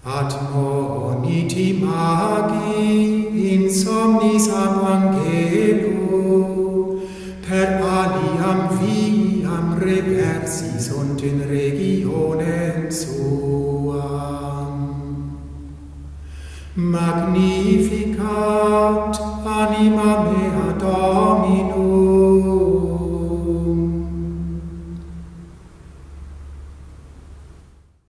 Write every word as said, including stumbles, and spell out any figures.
Admoniti magi in somnis ab angelo, per aliam viam reversi sunt in regionem suam. Magnificat anima mea Domino,